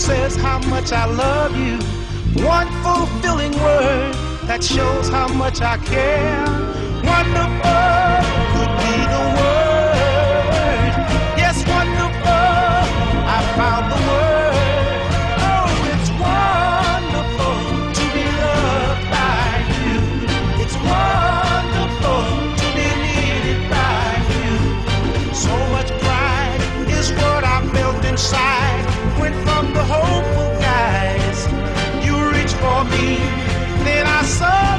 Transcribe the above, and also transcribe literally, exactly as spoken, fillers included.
says how much I love you. One fulfilling word that shows how much I care. Wonderful could be the word. Yes, wonderful, I found the word. Oh, it's wonderful to be loved by you. It's wonderful to be needed by you. So much pride is what I felt inside when from the hopeful guys you reached for me. Then I saw